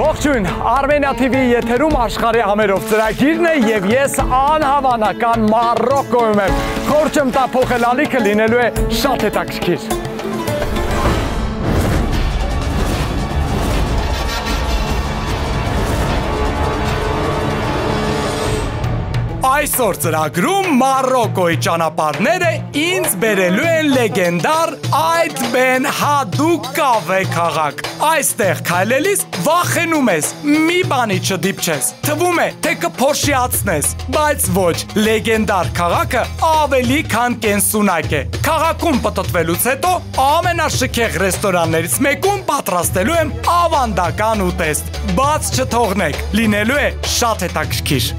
Ողջույն, Armenia TV եթերում աշխարհի համերով ծրագիրն է եւ ես անհավանական Մարոկոյում եմ։ Խորհուրդ եմ տա փոխել ալիքը լինելու է շատ հետաքրքիր։ Այսօր ծրագրում Մարոկոյի ճանապարհները ինձ բերելու են լեգենդար Այդ Բեն Հադուկ կավե քաղաք։ Այստեղ քայլելիս վախենում ես, մի բանի չդիպչես։ Թվում է, թե կփոշիացնես, բայց ոչ, լեգենդար քաղաքը ավելի քան կենսունակ է։ Քաղաքում պտտվելուց հետո ամենաշքեղ ռեստորաններից մեկում պատրաստելու եմ ավանդական ուտեստ։ Բաց չթողնեք, լինելու է շատ հետաքրքիր։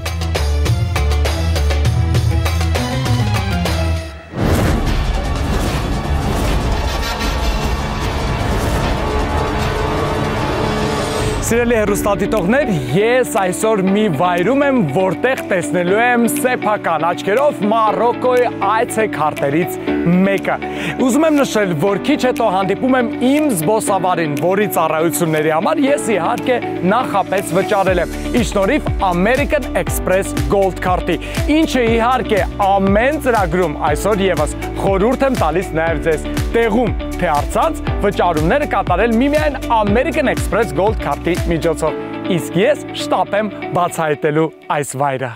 Սիրելի հեռուստադիտողներ, ես այսօր մի վայրում եմ, որտեղ տեսնելու եմ սեփական աչքերով Մարոկոյի այցեքարտերից մեկը։ Ուզում եմ նշել, որ քիչ հետո հանդիպում եմ իմ զբոսավարին, որի ծառայությունների համար ես իհարկե նախապես վճարել եմ, ի շնորհիվ American Express Gold քարտի, ինչը իհարկե ամեն ծրագրում այսօր եւս խորհուրդ եմ տալիս նաև ձեզ տեղում թե արցանց վճարումները կատարել միմիայն American Express Gold քարտի միջոցով, իսկ ես շտապ եմ բացահայտելու այս վայրը։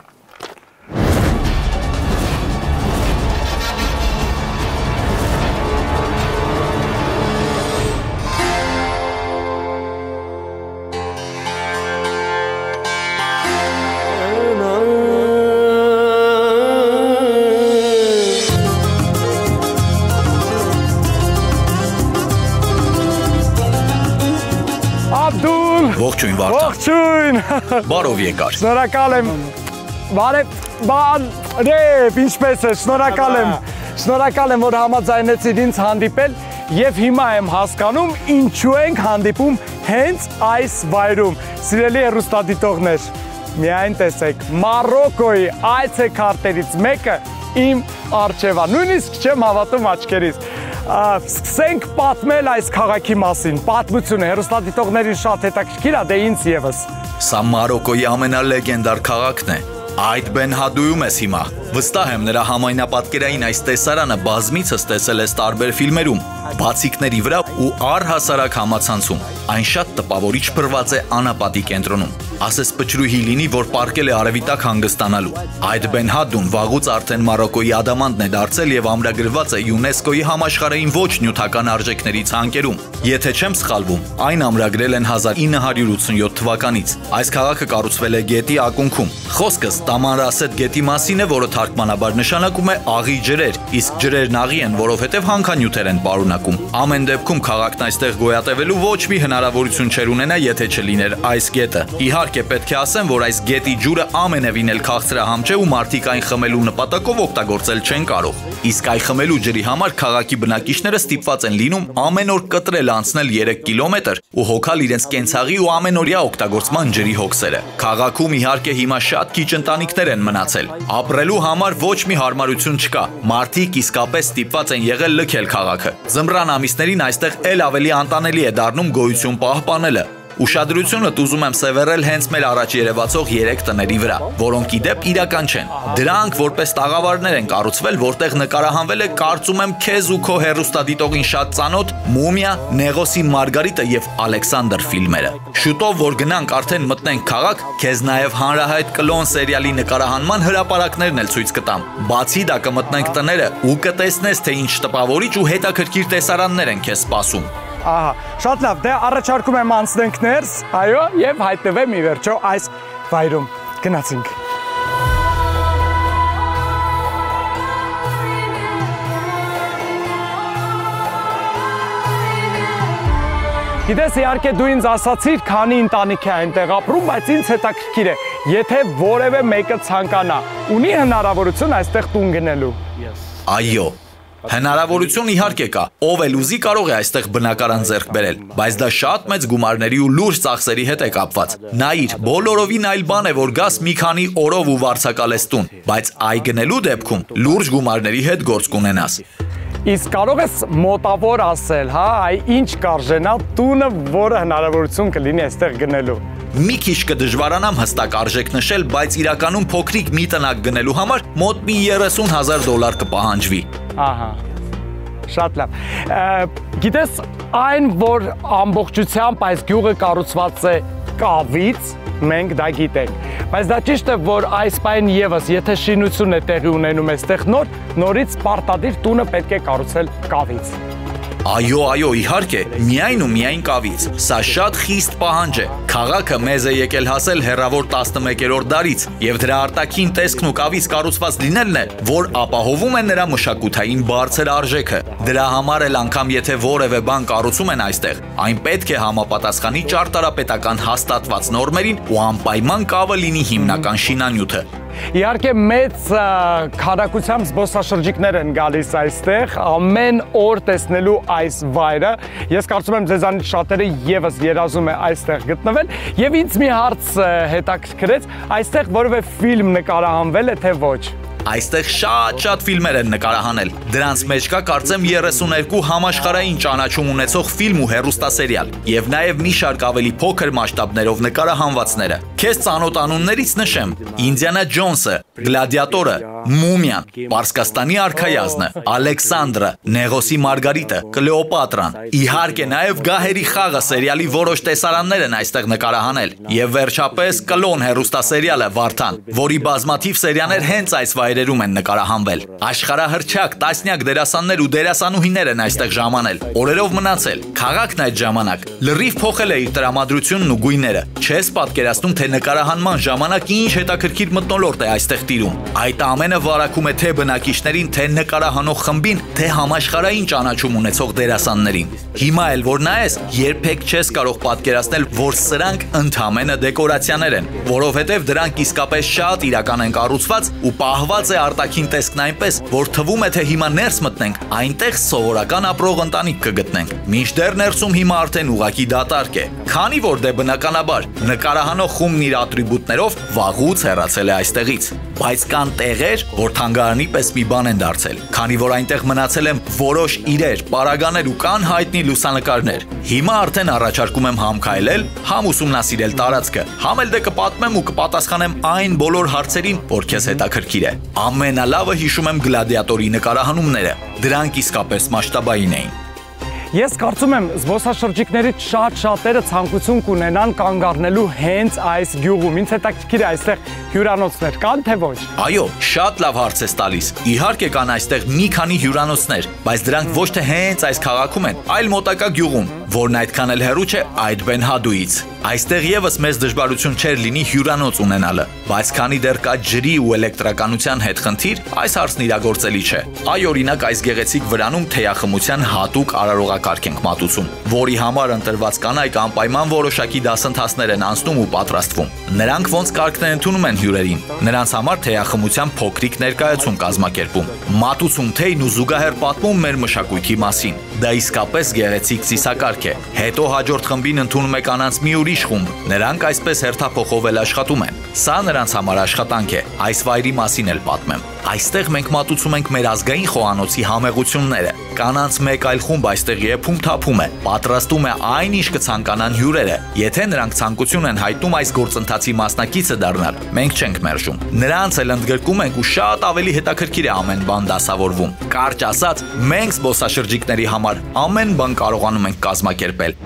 Ողջույն Վարդան։ Ողջույն։ Բարով եկար։ Շնորհակալ եմ։ Բարև, ինչպես է, շնորհակալ եմ, որ համաձայնեցիր ինձ հանդիպել եւ հիմա եմ հասկանում, ինչու ենք հանդիպում հենց այս վայրում։ Սիրելի հեռուստադիտողներ, միայն տեսեք, Մարոկոյի այցեքարտերից մեկը իմ առջև է, նույնիսկ չեմ հավատում աչքերիս։ Սկսենք պատմել այս քաղաքի մասին, պատմությունը հեռուստադիտողներին շատ հետաքրքիր է, դե ինձ եւս։ Սա Մարոկոյի ամենալեգենդար քաղաքն է։ Այդ Բեն Հադուում ես հիմա։ Վստահ եմ նրա համայնապատկերային այս տեսարանը բազմիցս տեսել ես տարբեր ֆիլմերում, բացիկների վրա ու առհասարակ համացանցում։ Այն շատ տպավորիչ փռված է անապատի կենտրոնում։ Ասես պճրուհի լինի, որ պարկել է արևիտակ հանգստանալու։ Այդ Բեն Հադուն վաղուց արդեն Մարոկոյի ադամանդն է դարձել եւ ամրագրված է ՅՈՒՆԵՍԿՕ-ի համաշխարհային ոչ նյութական արժեքների ցանկերում։ Եթե չեմ սխալվում, այն ամրագրել են 1987 թվականից։ Այս քաղաքը կառուցվել է գետի ակունքում։ Խոսքս Տամանրասետ գետի մասին է, որը թարգմանաբար նշանակում է աղի ջրեր, իսկ ջրերն աղի են, որովհետև հանքանյութեր են պարունակում։ Ամեն դեպքում քաղաքն այստեղ գոյատևելու ոչ մի հնարավորություն չեր ունենա, եթե չլիներ այս գետը։ Իհարկե պետք է ասեմ, որ այս գետի ջուրը ամենևին էլ քաղցրահամ չէ ու մարդիկ այն խմելու նպատակով օգտագործել չեն կարող։ Իսկ այն խմելու ջրի համար քաղաքի բնակիչները ստիպված են լինում ամեն օր կտրել անցնել 3 կիլոմետր ու հոգալ իրենց կենցաղի ու ամենօրյա օգտագործման ջրի հոգսերը։ Քաղաքում իհարկե հիմա շատ քիչ ընտանիքներ են մնացել։ Ապրելու համար ոչ մի հարմարություն չկա։ Մարդիկ իսկապես ստիպված են եղել լքել քաղաքը։ Ձմռան ամիսներին այստեղ էլ ավելի անտանելի է դառնում գոյություն պահպանելը։ Ուշադրությունդ ուզում եմ սևեռել հենց մեր առաջ երևացող 3 տների վրա, որոնք ի դեպ իրական չեն։ Դրանք որպես տաղավարներ են կառուցվել, որտեղ նկարահանվել է կարծում եմ քեզ ու քո հեռուստադիտողին շատ ծանոթ Մումիա, Նեղոսի Մարգարիտը եւ Ալեքսանդր ֆիլմերը։ Շուտով որ գնանք արդեն մտնենք քաղաք, քեզ նաեւ հանրահայտ Կլոն սերիալի նկարահանման հրապարակներն էլ ցույց կտամ։ Բացի դա կմտնենք տները ու կտեսնես, թե ինչ տպավորիչ ու հետաքրքիր տեսարաններ են քեզ սպասում։ Ահա, շատ լավ, դե առաջարկում եմ անցնենք ներս, այո, եւ հայտնվեմ ի վերջո այս վայրում։ Գնացինք։ Գիտես, իհարկե դու ինձ ասացիր, քանի ընտանիք է այնտեղ ապրում, բայց ինձ հետաքրքիր է, եթե որևէ մեկը ցանկանա, ունի հնարավորություն այստեղ տուն գնելու։ Այո։ Հնարավորություն իհարկե կա, ով էլ ուզի կարող է այստեղ բնակարան ձեռք բերել, բայց դա շատ մեծ գումարների ու լուրջ ծախսերի հետ է կապված։ Նայիր, բոլորովին այլ բան է, որ գաս մի քանի օրով ու վարձակալես տուն, բայց այ գնելու դեպքում լուրջ գումարների հետ գործ կունենաս։ Իսկ կարող ես մոտավոր ասել, հա, այ ինչ կարժենա տունը, որը հնարավորություն կլինի այստեղ գնելու։ Մի քիչ կդժվարանամ հստակ արժեք նշել, բայց իրականում փոքրիկ մի տնակ գնելու համար մոտ մի $30,000 կպահանջվի։ Ահա։ Շատ լավ։ Գիտես, այն, որ ամբողջությամբ այս գյուղը կառուցված է կավից, մենք դա գիտենք, բայց դա ճիշտ է, որ այս պայն եւս, եթե շինություն է տեղի ունենում այստեղ նորից պարտադիր տունը պետք է կառուցել կավից։ Այո, իհարկե, միայն ու միայն կավից։ Սա շատ խիստ պահանջ է։ Քաղաքը մեզ է եկել հասել հեռավոր 11-րդ դարից, եւ դրա արտաքին տեսքն ու կավից կառուցված լինելն է, որ ապահովում է նրա մշակութային բարձր արժեքը։ Դրա համար էլ անգամ եթե որևէ բան կառուցում են այստեղ, այն պետք է համապատասխանի ճարտարապետական հաստատված նորմերին ու անպայման կավը լինի հիմնական շինանյութը։ Իհարկե մեծ քանակությամբ զբոսաշրջիկներ են գալիս այստեղ, ամեն օր տեսնելու այս վայրը։ Ես կարծում եմ ձեզանից շատերը եւս երազում է այստեղ գտնվել, եւ ինձ մի հարց հետաքրքրեց, այստեղ որևէ ֆիլմ նկարահանվել է թե ոչ։ Այստեղ շատ ֆիլմեր են նկարահանել։ Դրանց մեջ կա կարծեմ 32 համաշխարհային ճանաչում ունեցող ֆիլմ ու հեռուստասերիալ, եւ նաեւ մի շարք ավելի փոքր մասշտաբներով նկարահանվածները։ Քեզ ծանոթ անուններից նշեմ. Ինդիանա Ջոնսը, Գլադիատորը, Մումիան, Պարսկաստանի արքայազնը, Ալեքսանդրը, Նեղոսի Մարգարիտը, Կլեոպատրան։ Իհարկե նաեւ Գահերի խաղը սերիալի որոշ տեսարաններ են այստեղ նկարահանել, եւ վերջապես Կլոն հեռուստասերիալը Վարդան, որի բազմաթիվ սերիաներ հենց այս վայրերում են նկարահանվել։ Աշխարհահռչակ տասնյակ դերասաններ ու դերասանուհիներ են այստեղ ժամանել, օրերով մնացել։ Քաղաքն այդ ժամանակ լրիվ փոխել է իր տրամադրությունն ու գույները։ Չես պատկերացնում, թե նկարահանման ժամանակ ինչ հետաքրքիր մթնոլորտ է այստեղ տիրում։ Այդ ամենը վարակում է թե բնակիչներին, թե նկարահանող խմբին, թե համաշխարհային ճանաչում ունեցող դերասաններին։ Հիմա էլ որ նայես, երբեք չես կարող պատկերացնել, որ սրանք ընդամենը դեկորացիաներ են, որովհետև դրանք իսկապես շատ իրական են կառուցված ու պահված է արտաքին տեսքն այնպես, որ թվում է, թե հիմա ներս մտնենք, այնտեղ սովորական ապրող ընտանիք կգտնենք։ Մինչդեռ ներսում հիմա արդեն ուղակի դատարկ է, քանի որ դե բնականաբար նկարահանող խումբն իր ատրիբուտներով վաղուց հեռացել է այստեղից։ Բայց կան տեղեր, որ թանգարանի պես մի բան են դարձել, քանի որ այնտեղ մնացել են որոշ իրեր, պարագաներ ու կան հայտնի լուսանկարներ։ Հիմա արդեն առաջարկում եմ համ քայլել, համ ուսումնասիրել տարածքը, համ էլ դե կպատմեմ ու կպատասխանեմ այն բոլոր հարցերին, որ քեզ հետաքրքիր է։ Ամենալավը հիշում եմ Գլադիատորի նկարահանումները, դրանք իսկապես մասշտաբային էին։ Ես կարծում եմ զբոսաշրջիկներից շատերը ցանկություն կունենան կանգ առնելու հենց այս գյուղում։ Ինձ հետաքրքիր է այստեղ հյուրանոցներ կան թե ոչ։ Այո, շատ լավ հարց ես տալիս։ Իհարկե կան այստեղ մի քանի հյուրանոցներ, բայց դրանք ոչ թե հենց այս քաղաքում են, այլ մոտակա գյուղում, որն այդքան էլ հեռու չէ այդ Բենհադուից։ Այստեղ եւս մեծ դժվարություն չէր լինի հյուրանոց ունենալը, բայց քանի դեռ կա ջրի ու էլեկտրականության հետ խնդիր, այս հարցն իրագործելի չէ։ Այ օրինակ այս գեղեցիկ վրանում թեյախմության հատուկ արարողակարգ ենք մատուցում, որի համար ընտրված կանայք անպայման որոշակի դասընթացներ են անցնում ու պատրաստվում։ Նրանք ոնց կարգն են ընդունում են հյուրերին, նրանց համար թեյախմության փոքրիկ ներկայացում կազմակերպում, մատուցում թեյն ու զուգահեռ պատմում մեր մշակույթի մասին։ Դա իսկապես գեղեցիկ ծիսակարգ է։ Հետո հաջորդ խմբին ընդունում է կանանց մի ուրիշ խումբ, նրանք այսպես հերթափոխով էլ աշխատում են։ Սա նրանց համար աշխատանք է, այս վայրի մասին էլ պատմեմ։ Այստեղ մենք մատուցում ենք մեր ազգային խոհանոցի համեղությունները։ Կանանց մեկ այլ խումբ այստեղ եփում թափում է, պատրաստում է այն ինչ կցանկանան հյուրերը։ Եթե նրանք ցանկություն են հայտնում այս գործընթացի մասնակիցը դառնալ, մենք չենք մերժում։ Նրանց էլ ընդգրկում ենք ու շատ ավելի հետաքրքիր է ամեն բան դասավորվում։ Կարճ ասած, մենք զբոսաշրջիկների համար ամեն բան կարողանում ենք կազմակերպել։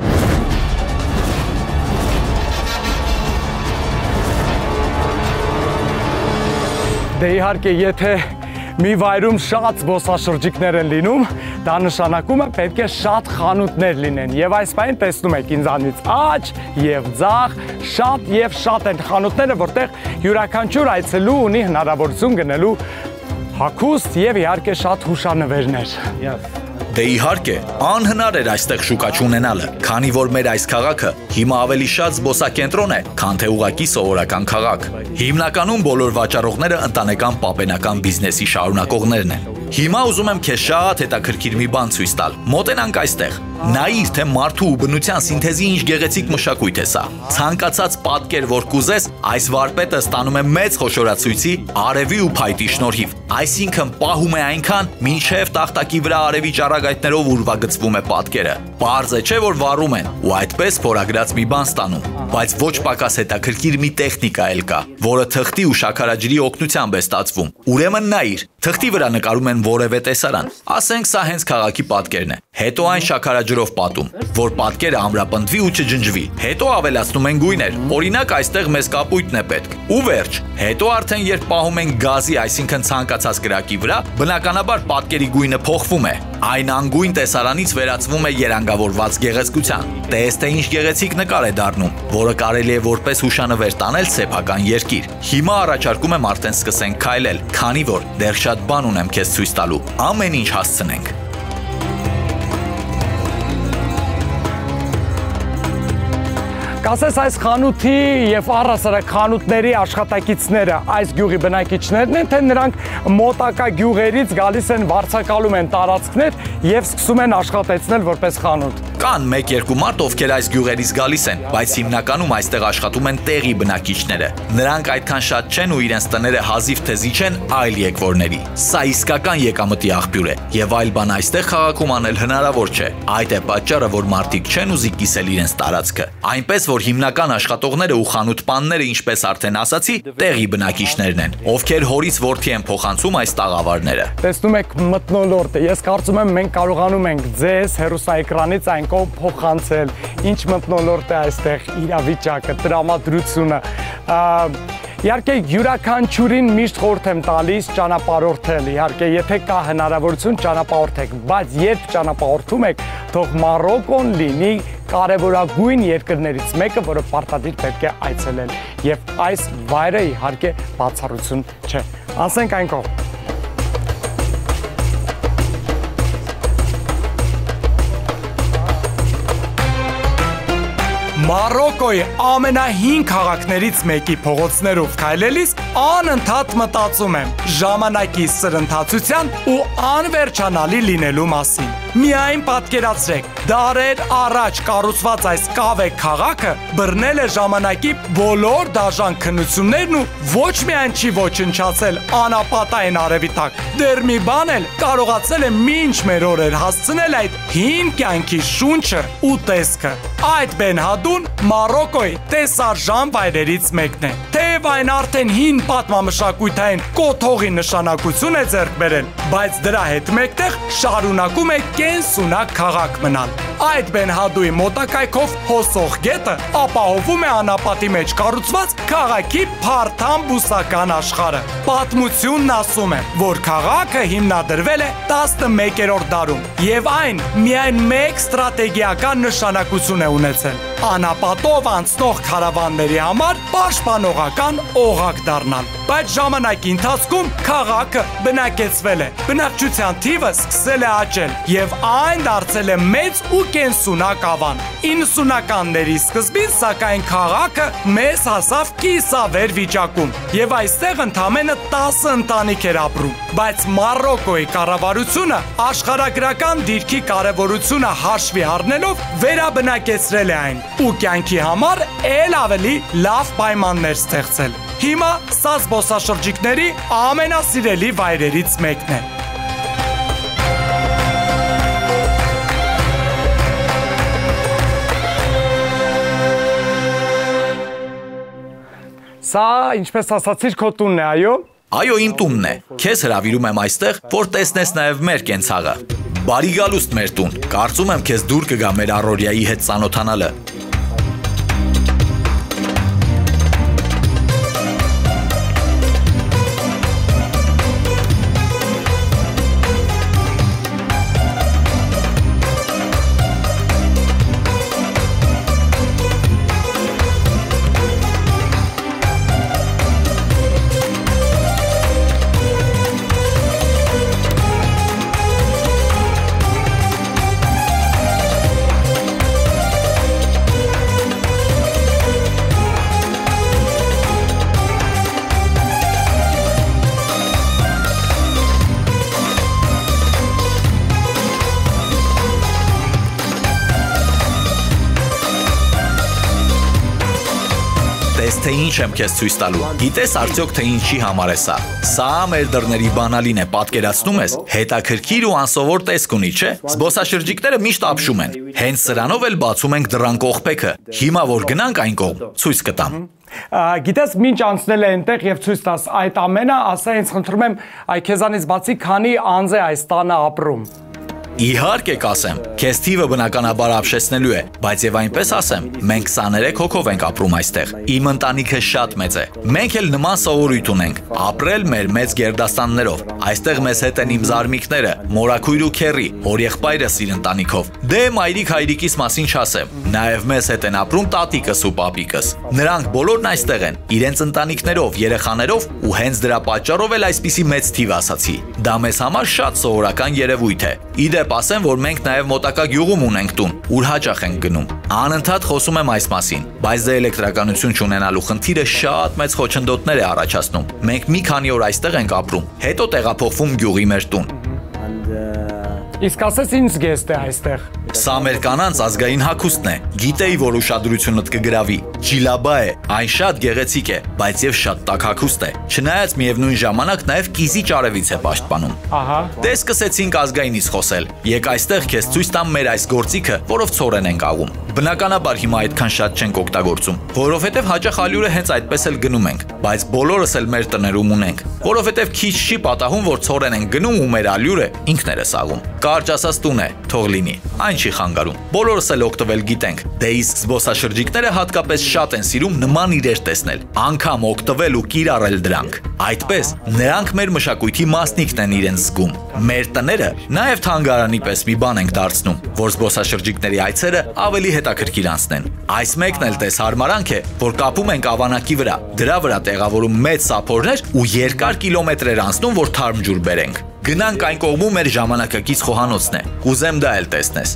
Դե իհարկե, եթե մի վայրում շատ զբոսաշրջիկներ են լինում, դա նշանակում է պետք է շատ խանութներ լինեն։ Եվ այս պայն տեսնում եք ինձանից աջ եւ ձախ, շատ են խանութները, որտեղ յուրաքանչյուր այցելու ունի հնարավորություն գնելու հագուստ եւ իհարկե շատ հուշանվերներ։ Դե իհարկե, անհնար էր այստեղ շուկա չունենալը, քանի որ մեր այս քաղաքը հիմա ավելի շատ զբոսակենտրոն է, քան թե ուղղակի սովորական քաղաք։ Հիմնականում բոլոր վաճառողները ընտանեկան պապենական բիզնեսի շարունակողներն են։ Հիմա ուզում եմ քեզ շատ հետաքրքիր մի բան ցույց տալ։ Մոտենանք այստեղ։ Նայիր, թե մարդու ու բնության սինթեզի ինչ գեղեցիկ մշակույթ է սա։ Ցանկացած պատկեր, որ կուզես, այս վարպետը ստանում է մեծ խոշորացույցի արևի ու փայտի շնորհիվ։ Այսինքն պահում է այնքան, մինչև տախտակի վրա արևի ճառագայթներով ուրվագծվում է պատկերը։ Պարզ է, չէ՞ որ վառում են ու այդպես փորագրած մի բան ստանում։ Բայց ոչ պակաս հետաքրքիր մի տեխնիկա էլ կա, որը թղթի ու շաքարաջրի օգնությամբ է ստացվում։ Ուրեմն նայիր, թղթի վրա նկարում են որևէ տեսարան։ Ասենք սա հենց քաղաքի պատկերն է։ Հետո այն շաքարաջրով պատում, որ պատկերը ամրապնդվի ու չջնջվի։ Հետո ավելացնում են գույներ։ Օրինակ այստեղ մեզ կապույտն է պետք։ Ու վերջ։ Հետո արդեն երբ պահում են գազի, այսինքն ցանկացած կրակի վրա, բնականաբար պատկերի գույնը փոխվում է։ Այն անգույն տեսարանից վերածվում է երանգավորված գեղեցկության։ Տես թե ինչ գեղեցիկ նկար է դառնում, որը կարելի է որպես հուշանվեր տանել սեփական երկիր։ Հիմա առաջարկում եմ արդեն սկսենք քայլել, քանի որ դեռ շատ բան ունեմ քեզ ցույց տալու։ Ամեն ինչ հասցնենք։ Կասես այս խանութի եւ առհասարակ խանութների աշխատակիցները այս գյուղի բնակիչներն են, թե նրանք մոտակա գյուղերից գալիս են, վարձակալում են տարածքներ եւ սկսում են աշխատեցնել որպես խանութ։ Կան 1-2 մարդ, ովքեր այս գյուղերից գալիս են, բայց հիմնականում այստեղ աշխատում են տեղի բնակիչները։ Նրանք այդքան շատ չեն ու իրենց տները հազիվ թե զիջեն այլ եկվորների։ Սա իսկական եկամտի աղբյուր է եւ այլ բան այստեղ քաղաքում անել հնարավոր չէ։ Այդ է պատճառը, որ մարդիկ չեն ուզի կիսել իրենց տարածքը։ Այնպես որ հիմնական աշխատողները ու խանութպանները, ինչպես արդեն ասացի, տեղի բնակիչներն են, ովքեր հորից որդի են փոխանցում այս տաղավարները։ Տեսնում եք մթնոլորտը, ես կարծում եմ մենք կարողանում ենք ձեզ հեռուստաէկրանից այն կողմ փոխանցել, ինչ մթնոլորտ է այստեղ, իրավիճակը, տրամադրությունը։ Իհարկե յուրաքանչյուրին միշտ խորհուրդ եմ տալիս ճանապարհորդել, իհարկե եթե կա հնարավորություն ճանապարհորդեք, բայց երբ ճանապարհորդում եք, թող Մարոկոն լինի կարևորագույն երկրներից մեկը, որը պարտադիր պետք է այցելել, եւ այս վայրը իհարկե բացառություն չէ։ Անցնենք այն կողմ։ Մարոկոյի ամենահին քաղաքներից մեկի փողոցներով քայլելիս անընդհատ մտածում եմ ժամանակի սրընթացության ու անվերջանալի լինելու մասին։ Միայն պատկերացրեք, դարեր առաջ կառուցված այս կավե քաղաքը բռնել է ժամանակի բոլոր դաժան քննություններն ու ոչ միայն չի ոչնչացել անապատային արևի տակ, դեռ մի բան էլ կարողացել է մինչ մեր օրեր հասցնել այդ հին կյանքի շունչը ու տեսքը։ Այդ Բենհադուն Մարոկոյի տեսարժան վայրերից մեկն է։ Թեև այն արդեն հին պատմամշակութային կոթողի նշանակություն է ձեռք բերել, բայց դրա հետ մեկտեղ շարունակում է կենսունակ քաղաք մնալ։ Այդ Բենհադուի մոտակայքով հոսող գետը ապահովում է անապատի մեջ կառուցված քաղաքի փարթամ բուսական աշխարհը։ Պատմությունն ասում է, որ քաղաքը հիմնադրվել է 11-րդ դարում, եւ այն միայն մեկ ստրատեգիական նշանակություն է ունեցել՝ անապատով անցնող քարավանների համար պաշտպանողական օղակ դառնալ։ Բայց ժամանակի ընթացքում քաղաքը բնակեցվել է, բնակչության թիվը սկսել է աճել եւ այն դարձել է մեծ ու կենսունակ ավան։ 90-ականների սկզբին սակայն քաղաքը մեզ հասավ կիսավեր վիճակում եւ այստեղ ընդամենը 10 ընտանիք էր ապրում։ Բայց Մարոկոյի կառավարությունը աշխարհագրական դիրքի կարևորությունը հաշվի առնելով վերաբնակեցրել է այն ու կյանքի համար ել ավելի լավ պայմաններ ստեղծել։ Հիմա սա զբոսաշրջիկների ամենասիրելի վայրերից մեկն է։ Սա, ինչպես ասացիր, քո տունն է, այո։ Այո, իմ տունն է։ Քեզ հրավիրում եմ այստեղ, որ տեսնես նաև մեր կենցաղը։ Բարի գալուստ մեր տուն։ Կարծում եմ քեզ դուր կգա մեր առօրյայի հետ ծանոթանալը։ Տես թե ինչ եմ քեզ ցույց տալու։ Գիտես արդյոք թե ինչի համար է սա։ Սա մեր դռների բանալին է, պատկերացնում ես։ Հետաքրքիր ու անսովոր տեսք ունի, չէ՞։ Զբոսաշրջիկները միշտ ապշում են։ Հենց սրանով էլ բացում ենք դռան կողպեքը։ Հիմա որ գնանք այն կողմ, ցույց կտամ։ Գիտես, մինչ անցնել է այնտեղ եւ ցույց տաս այդ ամենը, ասա ինձ խնդրում եմ, այ քեզանից բացի քանի անձ է այս տանը ապրում։ Իհարկե կասեմ, քեզ թիվը բնականաբար ապշեցնելու է, բայց եւ այնպես ասեմ, մենք 23 հոգով ենք ապրում այստեղ։ Իմ ընտանիքը շատ մեծ է։ Մենք էլ նման սովորույթ ունենք՝ ապրել մեր մեծ գերդաստաններով։ Այստեղ մեզ հետ են իմ զարմիկները, մորաքույր ու քեռի, հորեղբայրս իր ընտանիքով։ Դե մայրիկ հայրիկիս մասին չասեմ։ Նաեւ մեզ հետ են ապրում տատիկս ու պապիկս։ Նրանք բոլորն այստեղ են, իրենց ընտանիքներով, երեխաներով ու հենց դրա պատճառով էլ այսպիսի մեծ թիվ ասացի։ Դա մեզ համար շատ սովորական երևույթ է։ Իդեպ ասեմ, որ մենք նաև մոտակա գյուղում ունենք տուն, ուր հաճախ ենք գնում։ Անընդհատ խոսում եմ այս մասին, բայց դե էլեկտրականություն չունենալու խնդիրը շատ մեծ խոչընդոտներ է առաջացնում։ Մենք մի քանի օր այստեղ ենք ապրում, հետո տեղափոխվում գյուղի մեր տուն։ Իսկ ասես ինչ զգեստ է այստեղ։ Սա մեր կանանց ազգային հագուստն է։ Գիտեի, որ ուշադրությունդ կգրավի։ Ջիլաբա է, այն շատ գեղեցիկ է, բայց եւ շատ տաք հագուստ է։ Չնայած միևնույն ժամանակ նաեւ կիզի ճարևից է պաշտպանում։ Ահա։ Դե սկսեցինք ազգայինից խոսել։ Եկ այստեղ քեզ ցույց տամ մեր այս գործիքը, որով ցորեն ենք աղում։ Բնականաբար հիմա այդքան շատ չենք օգտագործում, որովհետև հաճախ ալյուրը հենց այդպես էլ գնում ենք, բայց բոլորս էլ մեր տներում ունենք, որովհետև քիչ չի պատահում, որ ցորեն ենք գնում ու մեր ալյուրը ինքներս սաղում։ Կարճ ասած տուն է, թող լինի, այն չի խանգարում։ Բոլորս էլ օգտվել գիտենք։ Դե իսկ զբոսաշրջիկները հատկապես շատ են սիրում նման իրեր տեսնել, անգամ օգտվել ու կիրառել դրանք։ Այդպես նրանք մեր մշակույթի մասնիկն են իրենց զգում։ Մեր տները նաև թանգարանի պես մի բան ենք դարձնում, որ զբոսաշրջիկների այցերը ավելի հետաքրքիր անցնեն։ Այս մեկն էլ տես հարմարանք է, որ կապում ենք ավանակի վրա, դրա վրա տեղավորում մեծ սափորներ ու երկար կիլոմետրեր անցնում, որ թարմ ջուր բերենք։ Գնանք այն կողմում մեր ժամանակակից խոհանոցն է։ Կուզեմ դա էլ տեսնես։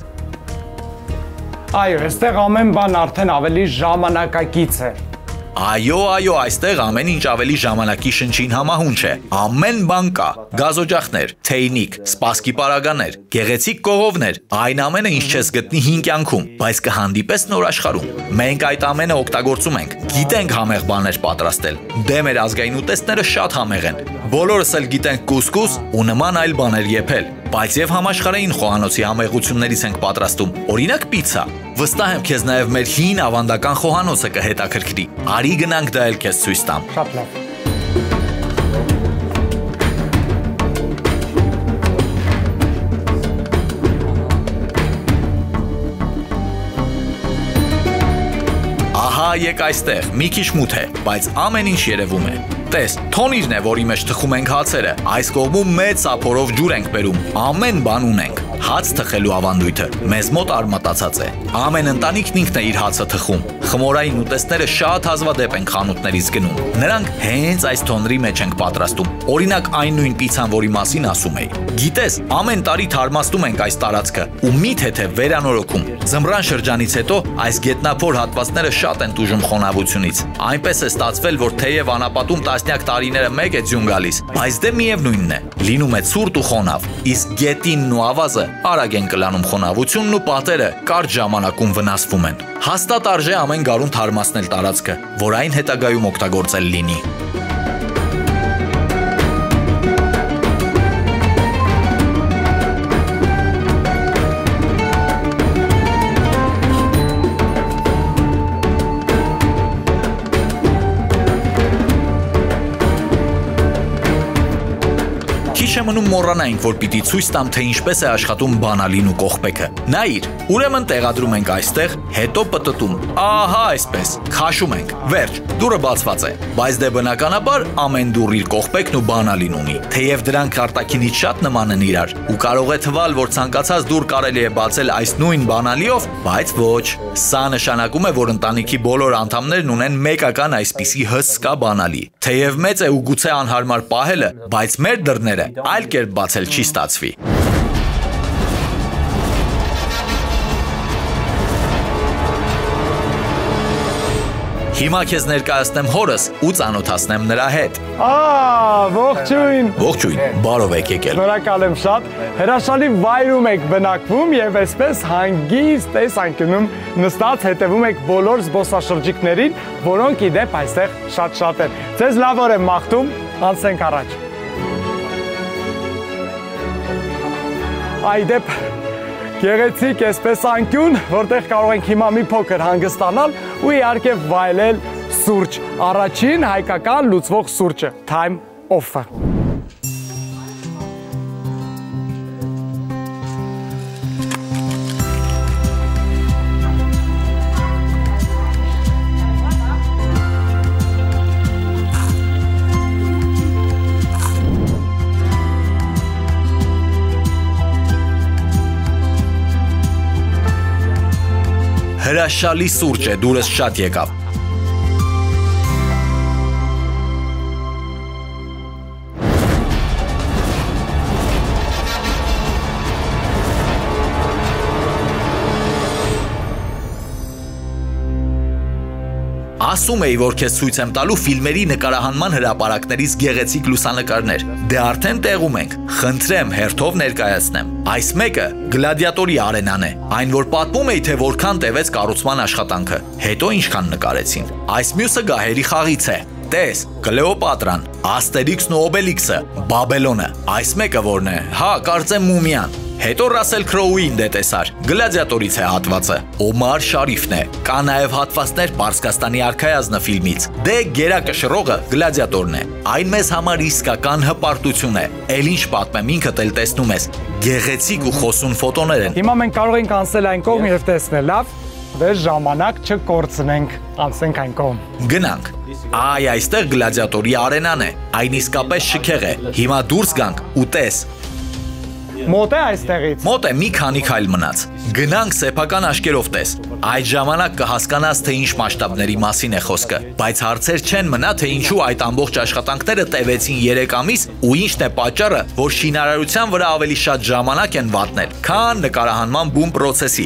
Այո, այստեղ ամեն բան արդեն ավելի ժամանակակից է։ Այո, այստեղ ամեն ինչ ավելի ժամանակի շնչին համահունչ է։ Ամեն բան կա՝ գազօջախներ, թեյնիկ, սպասքի պարագաներ, գեղեցիկ կողովներ, այն ամենը ինչ չես գտնի հին կյանքում, բայց կհանդիպես նոր աշխարհում։ Մենք այդ ամենը օգտագործում ենք, գիտենք համեղ բաներ պատրաստել։ Դե մեր ազգային ուտեստները շատ համեղ են։ Բոլորս էլ գիտենք կուսկուս ու նման այլ բաներ եփել, բայց եւ համաշխարհային խոհանոցի համեղություններից ենք պատրաստում։ Օրինակ պիցցա։ Վստահ եմ քեզ նաև մեր հին ավանդական խոհանոցը կհետաքրքրի։ Արի գնանք դա էլ քեզ ցույց տամ։ Շատ լավ։ Ահա եկ այստեղ, մի քիչ մութ է, բայց ամեն ինչ երևում է։ Տես, թոնիրն է, որի մեջ թխում ենք հացերը։ Այս կողմում մեծ սափորով ջուր ենք բերում։ Ամեն բան ունենք։ Հաց թխելու ավանդույթը մեզ մոտ արմատացած է։ Ամեն ընտանիքն ինքն է իր հացը թխում։ Խմորային ուտեստները շատ հազվադեպ են խանութներից գնում։ Նրանք հենց այս թոնրի մեջ ենք պատրաստում։ Օրինակ այն նույն պիցցան, որի մասին ասում էի։ Գիտես, ամեն տարի թարմացնում ենք այս տարածքը ու մի թեթև վերանորոգում։ Ձմռան շրջանից հետո այս գետնափոր հատվածները շատ են տուժում խոնավությունից։ Այնպես է ստացվել, որ թեև անապատում տասնյակ տարիները մեկ է ձյուն գալիս, բայց դե միևնույնն է, լինում է ցուրտ ու խոնավ։ Իսկ գետինն ու ավազը արագ են կլանում խոնավությունն ու պատերը կարճ ժամանակում վնասվում են։ Հաստատ արժե ամեն գարուն թարմացնել տարածքը, որ այն հետագայում օգտագործել լինի։ Մնում մոռանայինք, որ պիտի ցույց տամ, թե ինչպես է աշխատում բանալին ու կողպեքը։ Նայիր, ուրեմն տեղադրում ենք այստեղ, հետո պտտում։ Ահա այսպես, քաշում ենք։ Վերջ, դուռը բացված է, բայց դե բնականաբար ամեն դուռ իր կողպեքն ու բանալին ունի։ Թեև դրանք արտաքինից շատ նման են իրար, ու կարող է թվալ, որ ցանկացած դուռ կարելի է բացել այս նույն բանալիով, բայց ոչ։ Սա նշանակում է, որ ընտանիքի բոլոր անդամներն ունեն մեկական այսպիսի հսկա բանալի։ Թեև մեծ է ու գուցե անհարմար պահելը, բայց մեր դռները այլ կերպ բացել չի ստացվի։ Հիմա քեզ ներկայացնեմ հորս ու ծանոթացնեմ նրա հետ։ Ողջույն։ Ողջույն, բարով եք եկել։ Շնորհակալ եմ շատ։ Հրաշալի վայրում եք բնակվում եւ այսպես հանգիստ տեսանկյունում նստած հետևում եք բոլոր զբոսաշրջիկներին, որոնք իդեպ այստեղ շատ են։ Ձեզ լավ օր եմ մաղթում, անցնենք առաջ։ Այդեպ գեղեցիկ այսպես անկյուն, որտեղ կարող ենք հիմա մի փոքր հանգստանալ ու իհարկե վայելել սուրճ։ Առաջին հայկական լուծվող սուրճը, Time Off-ը։ Հրաշալի սուրճ է, դուրս շատ եկավ։ Ասում էի, որ քեզ ցույց եմ տալու ֆիլմերի նկարահանման հրապարակներից գեղեցիկ լուսանկարներ։ Դե արդեն տեղում ենք։ Խնդրեմ հերթով ներկայացնեմ։ Այս մեկը Գլադիատորի արենան է։ Այն որ պատմում էի, թե որքան տևեց կառուցման աշխատանքը, հետո ինչքան նկարեցին։ Այս մյուսը գահերի խաղից է։ Տես, Կլեոպատրան, Աստերիքսն ու Օբելիքսը, Բաբելոնը։ Այս մեկը որն է։ Հա, կարծեմ Մումիան։ Հետո Ռասել Քրոուին դե տեսար, Գլադիատորից է հատվածը, Օմար Շարիֆն է, կա նաև հատվածներ Պարսկաստանի արքայազնը ֆիլմից, դե գերակշռողը Գլադիատորն է, այն մեզ համար իսկական հպարտություն է, էլ ինչ պատմեմ ինքդ էլ տեսնում ես, գեղեցիկ ու խոսուն ֆոտոներ են։ Հիմա մենք կարող ենք անցնել այն կողմ եւ տեսնել, լավ, դե ժամանակ չկորցնենք, անցնենք այն կողմ։ Գնանք։ Այ այստեղ Գլադիատորի արենան է, այն իսկապես շքեղ է, հիմա դուրս գանք ու տես։ Մոտ է այստեղից։ Մոտ է, մի քանի քայլ մնաց։ Գնանք սեփական աշկերով տես։ Այդ ժամանակ կհասկանաս, թե ինչ մասշտաբների մասին է խոսքը, բայց հարցեր չեն մնա, թե ինչու այդ ամբողջ աշխատանքները տևեցին 3 ամիս ու ինչն է պատճառը, որ շինարարության վրա ավելի շատ ժամանակ են վատնել, քան նկարահանման բուն պրոցեսի։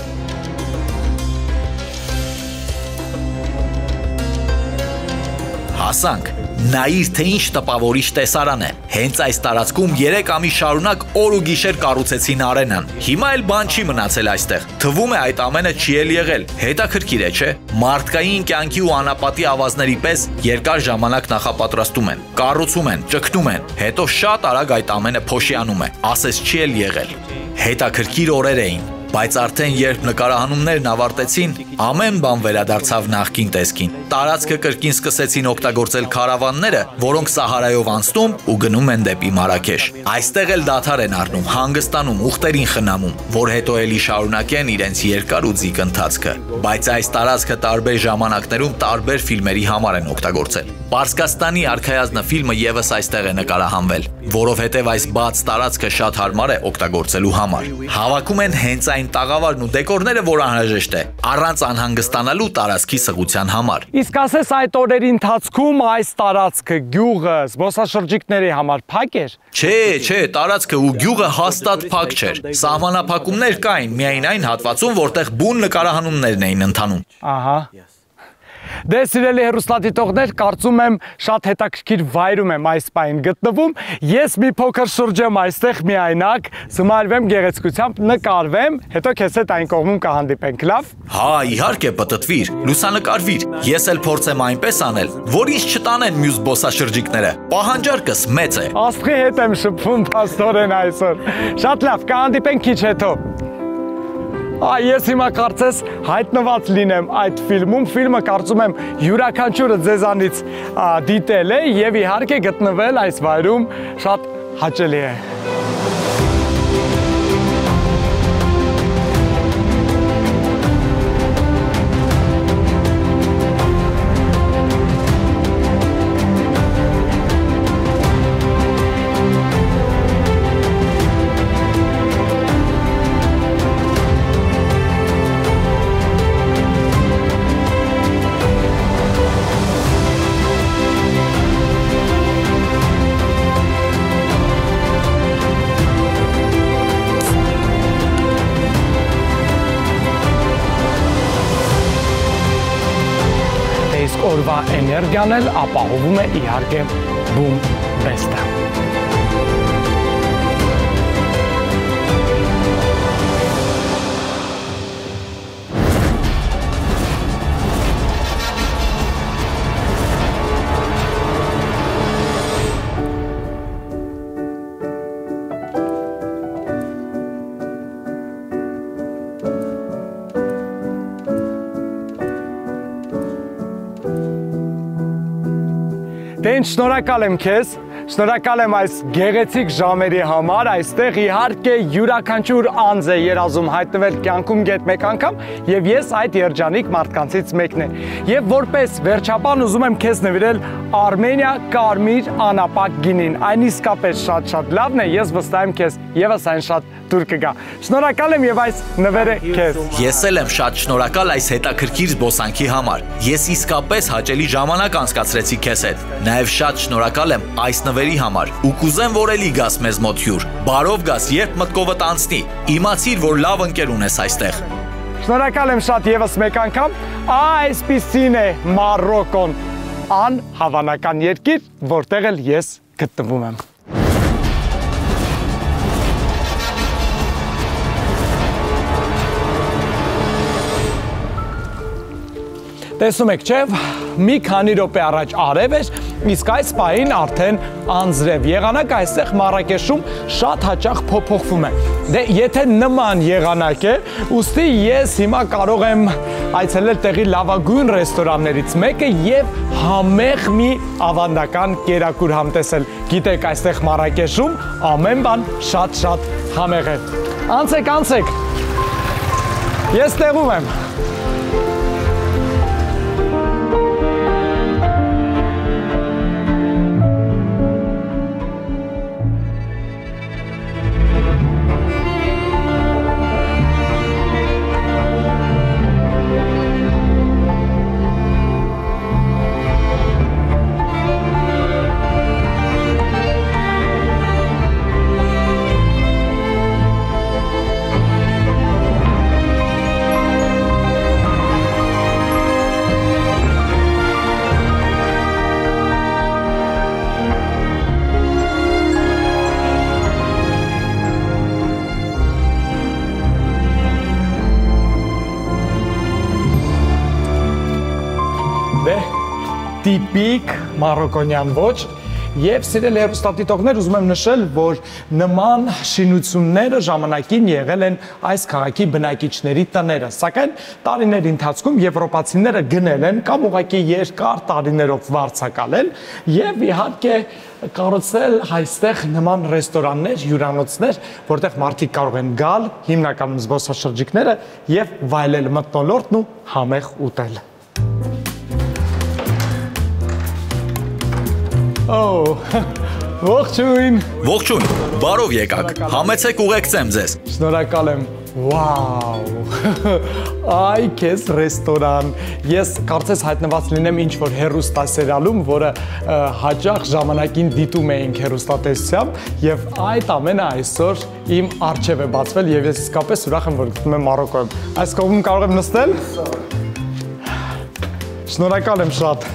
Հասանք։ Նայիր, թե ինչ տպավորիչ տեսարան է։ Հենց այս տարածքում 3 ամիս շարունակ օր ու գիշեր կառուցեցին արենան։ Հիմա էլ բան չի մնացել այստեղ։ Թվում է այդ ամենը չի էլ եղել։ Հետաքրքիր է, չէ՞։ Մարդկային կյանքի ու անապատի ավազների պես երկար ժամանակ նախապատրաստում են, կառուցում են, ճգնում են, հետո շատ արագ այդ ամենը փոշիանում է։ Ասես չի էլ եղել։ Հետաքրքիր օրեր էին։ Բայց արդեն երբ նկարահանումներն ավարտեցին, ամեն բան վերադարձավ նախկին տեսքին։ Տարածքը կրկին սկսեցին օգտագործել քարավանները, որոնք Սահարայով անցնում ու գնում են դեպի Մարաքեշ։ Այստեղ էլ դադար են առնում, հանգստանում, ուխտերին խնամում, որ հետո էլի շարունակեն իրենց երկար ու ձիգ ընթացքը։ Բայց այս տարածքը տարբեր ժամանակներում տարբեր ֆիլմերի համար են օգտագործել։ Պարսկաստանի արքայազնը ֆիլմը եւս այստեղ է նկարահանվել, որովհետև այս բաց տարածքը շատ հարմար է օգտագործելու համար։ Հավաքում են հենց այն տաղավարն ու դեկորները, որ անհրաժեշտ է առանց անհանգստանալու տարածքի սղության համար։ Իսկ ասես այդ օրերի ընթացքում այս տարածքը, գյուղը, զբոսաշրջիկների համար փակ էր։ Չէ, տարածքը ու գյուղը հաստատ փակ չէր։ Սահմանափակումներ կային միայն այն հատվածում, որտեղ բուն նկարահանումներն էին ընթանում։ Ահա։ Դե սիրելի հեռուստադիտողներ, կարծում եմ շատ հետաքրքիր վայրում եմ այս պահին գտնվում։ Ես մի փոքր շրջեմ այստեղ միայնակ, զմարվեմ գեղեցկությամբ, նկարվեմ, հետո քեզ հետ այն կողմում կհանդիպենք, լավ։ Հա, իհարկե, պտտվիր, լուսանկարվիր։ Ես էլ փորձեմ այնպես անել, որ ինձ չտանեն մյուս զբոսաշրջիկները։ Պահանջարկս մեծ է։ Աստղի հետ եմ շփվում փաստորեն այսօր։ Շատ լավ, կհանդիպենք քիչ հետո։ Ես հիմա կարծես հայտնված լինեմ այդ ֆիլմում, ֆիլմը կարծում եմ յուրաքանչյուրը ձեզանից դիտել է եւ իհարկե գտնվել այս վայրում շատ հաճելի է։ օրվա էներգիան էլ ապահովում է իհարկե Boom Best-ը։ Դեն շնորհակալ եմ քեզ, շնորհակալ եմ այս գեղեցիկ ժամերի համար, այստեղ իհարկե յուրաքանչյուր անձ է երազում հայտնվել կյանքում գետ մեկ անգամ, եւ ես այդ երջանիկ մարդկանցից մեկն եմ։ Եվ որպես վերջապան ուզում եմ քեզ նվիրել Armenia կարմիր անապակ գինին, այն իսկապես շատ լավն է, ես վստահ եմ քեզ եւս այն շատ դուր կգա։ Շնորհակալ եմ եւ այս նվերը քեզ։ Ես էլ եմ շատ շնորհակալ այս հետաքրքիր զբոսանքի համար։ Ես իսկապես հաճելի ժամանակ անցկացրեցի քեզ հետ։ Նաեւ շատ շնորհակալ եմ այս նվերի համար ու կուզեմ, որ էլի գաս մեզ մոտ հյուր։ Բարով գաս, երբ մտքովդ անցնի։ Իմացիր, որ լավ ընկեր ունես այստեղ։ Շնորհակալ եմ շատ եւս մեկ անգամ։ Այսպիսին է Մարոկոն, անհավանական երկիր, որտեղ էլ ես գտնվում եմ։ Տեսնում եք, չէ՞, մի քանի րոպե առաջ արև էր, իսկ այս պահին արդեն անձրև։ Եղանակը այստեղ Մարաքեշում շատ հաճախ փոփոխվում է։ Դե եթե նման եղանակ է, ուստի ես հիմա կարող եմ այցելել տեղի լավագույն ռեստորաններից մեկը եւ համեղ մի ավանդական կերակուր համտեսել։ Գիտեք, այստեղ Մարաքեշում ամեն բան շատ համեղ է։ Անցեք։ Ես տեղում եմ։ Տիպիկ մարոկոնյան ոճ եւ սիրելի հեռուստադիտողներ, ուզում եմ նշել, որ նման շինությունները ժամանակին եղել են այս քաղաքի բնակիչների տները, սակայն տարիների ընթացքում եվրոպացիները գնել են կամ ուղղակի երկար տարիներով վարձակալել եւ իհարկե կառուցել այստեղ նման ռեստորաններ, հյուրանոցներ, որտեղ մարդիկ կարող են գալ, հիմնականում զբոսաշրջիկները եւ վայելել մթնոլորտն ու համեղ ուտել։ Ողջույն։ Ողջույն, բարով եկաք, համեցեք ուղեկցեմ ձեզ։ Շնորհակալ եմ, վաու, այ քեզ ռեստորան, ես կարծես հայտնված լինեմ ինչ-որ հեռուստասերիալում, որը հաճախ ժամանակին դիտում էինք հեռուստատեսությամբ և այդ ամենը այսօր իմ առջև է բացվել և ես իսկապես ուրախ եմ, որ գտնվում եմ Մարոկոյում։ Այս կողմում կարող եմ նստել։ Շնորհակալ եմ շատ։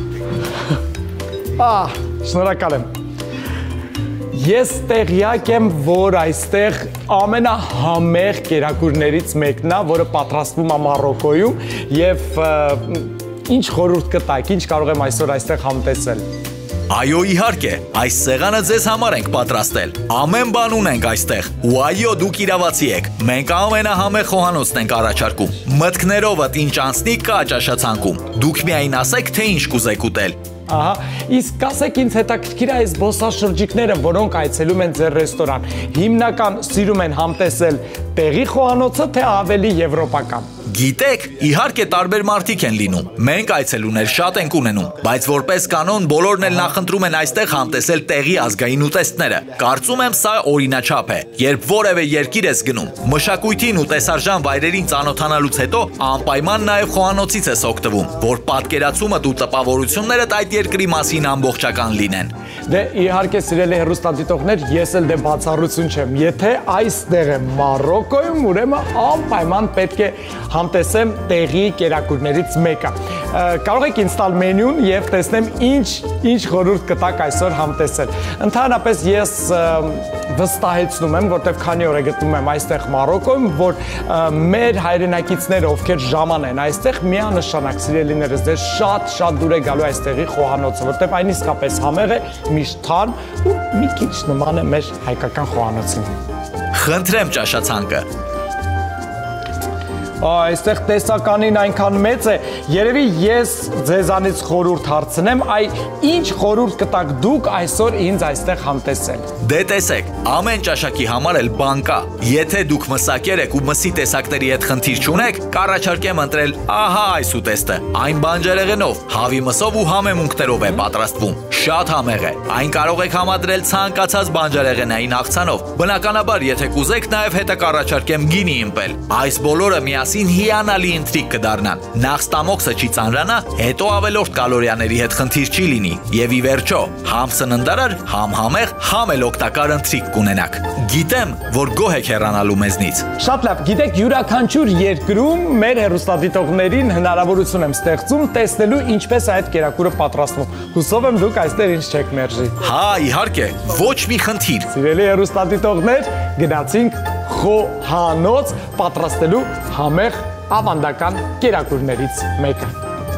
Շնորհակալ եմ։ Ես տեղյակ եմ, որ այստեղ ամենահամեղ կերակուրներից մեկն է, որը պատրաստվում է Մարոկոյում եւ ինչ խորհուրդ կտաք, ինչ կարող եմ այսօր այստեղ համտեսել։ Այո, իհարկե, այս սեղանը ձեզ համար ենք պատրաստել։ Ամեն բան ունենք այստեղ։ Ու այո, դուք իրավացի եք։ Մենք ամենահամեղ խոհանոցն ենք առաջարկում։ Մտքներովդ ինչ անցնի կա ճաշացանկում։ Դուք միայն ասեք, թե ինչ կուզեք ուտել։ Ահա, իսկ ասեք ինձ հետաքրքիր է այս զբոսաշրջիկները, որոնք այցելում են ձեր ռեստորան, հիմնական սիրում են համտեսել տեղի խոհանոցը, թե ավելի եվրոպական։ Գիտեք, իհարկե տարբեր մարդիկ են լինում։ Մենք այցելուներ շատ ենք ունենում, բայց որպես կանոն բոլորն էլ նախընտրում են այստեղ համտեսել տեղի ազգային ուտեստները։ Կարծում եմ սա օրինաչափ է։ Երբ որևէ երկիր ես գնում, մշակույթին ու տեսարժան վայրերին ծանոթանալուց հետո անպայման նաև խոհանոցից ես օգտվում, որ պատկերացումդ ու տպավորություններդ այդ երկրի մասին ամբողջական լինեն։ Դե իհարկե սիրելի հեռուստադիտողներ, ես էլ դե բացառություն չեմ։ Եթե այստեղ է Մարոկ Մարոկոյում, ուրեմն անպայման պետք է համտեսեմ տեղի կերակուրներից մեկը։ Կարող եք ինձ տալ մենյուն եւ տեսնեմ ինչ խորհուրդ կտակ այսօր համտեսել։ Ընդհանրապես ես վստահեցնում եմ, որտեվ քանի օր է գտնվում եմ այստեղ Մարոկոյում, որ մեր հայրենակիցները, ովքեր ժաման են այստեղ, միանշանակ սիրելիներս, դες շատ դուր է գալու այստեղի խոհանոցը, որտեվ այն իսկապես համեղ է, միշտ թարմ ու մի քիչ նման է մեր հայկական խոհանոցին։ Խնդրեմ ճաշացանկը։ Այստեղ տեսականին այնքան մեծ է, երևի ես ձեզանից խորհուրդ հարցնեմ, ինչ խորհուրդ կտակ դուք այսօր ինձ այստեղ համտեսել։ Դե տեսեք, ամեն ճաշակի համար էլ բան կա։ Եթե դուք մսակեր եք ու մսի տեսակների հետ խնդիր չունեք, կառաջարկեմ ընտրել ահա այս ուտեստը։ Այն բանջարեղենով, հավի մսով ու համեմունքներով է պատրաստվում։ Շատ համեղ է։ Այն կարող եք համադրել ցանկացած բանջարեղենային աղցանով։ Բնականաբար, եթե կուզեք, նաև հետը կառաջարկեմ գինի ըմպել։ Այս բոլորը միասին հիանալի ինտրիգ կդառնան։ Նախ ստամոքսը չի ծանրանա, հետո ավելորդ կալորիաների հետ խնդիր չի լինի։ Եվ ի վերջո, համ սննդարար, համ համեղ, համ էլ օգտակար ինտրիգ կունենաք։ Գիտեմ, որ գոհ եք հեռանալու մեզնից։ Շատ լավ, գիտեք, յուրաքանչյուր երկրում մեր հեռուստադիտողներին հնարավորություն եմ ստեղծում տեսնելու ինչպես է այդ կերակուրը պատրաստվում։ Հուսով եմ դուք այստեղ ինչ չեք մերժի։ Հա, իհարկե, ոչ մի խնդիր։ Սիրելի հեռուստադիտողներ, գնացինք խոհանոց պատրաստելու համեղ ավանդական կերակուրներից մեկը։